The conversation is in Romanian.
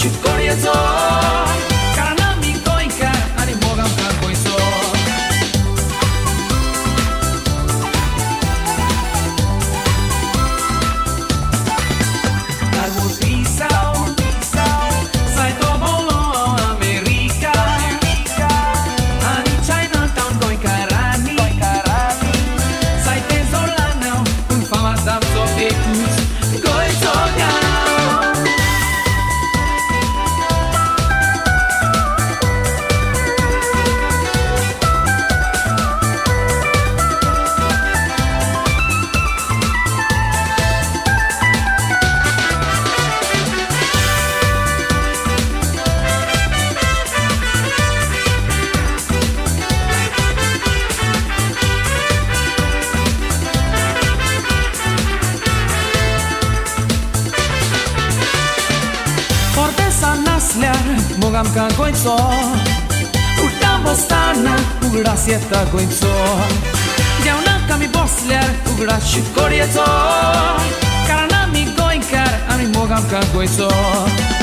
shikorietso Karanami goinka ani mogam kankoiso Pisau, sai to bolo America Ani Chinatown going karani Sai te zolanau un fama danzo e kus Goi zogau Mogam ka goinzo Urtan bostana Ugra sieta goinzo Jauna kami bosler Ugra shikorietso Karanami goinkar Ani mogam ka goinzo